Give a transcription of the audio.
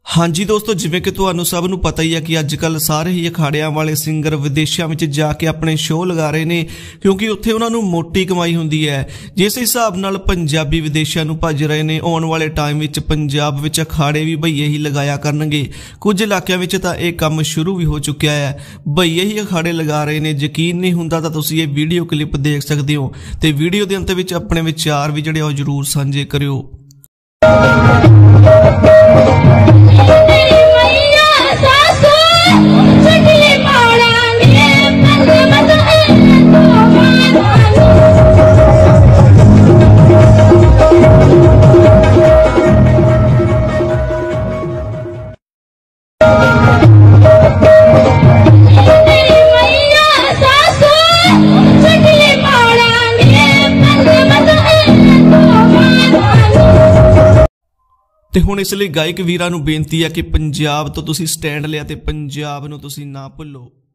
हाँ जी दोस्तों, जिवें कि तुहानू सब नू पता ही है कि अजकल सारे ही अखाड़ियां वाले सिंगर विदेशों में जाके अपने शो लगा रहे हैं क्योंकि उत्थे उन्होंने मोटी कमाई होंदी है। जिस हिसाब नाल पंजाबी विदेशों में भज रहे हैं, आने वाले टाइम विच पंजाब विच अखाड़े भी भईए ही लगाया करनगे। कुछ इलाकों में तो यह काम शुरू भी हो चुका है, भईए ही अखाड़े लगा रहे हैं। यकीन नहीं हुंदा तो तुसीं ये वीडियो क्लिप देख सकते हो तो वीडियो के अंत विच अपने विचार भी जिहड़े जरूर साझे करियो। ते हुण इसलिए गायक वीरां नूं बेनती है कि पंजाब तो तुसीं स्टैंड लिया ते पंजाब नूं तुसीं ना भुल्लो।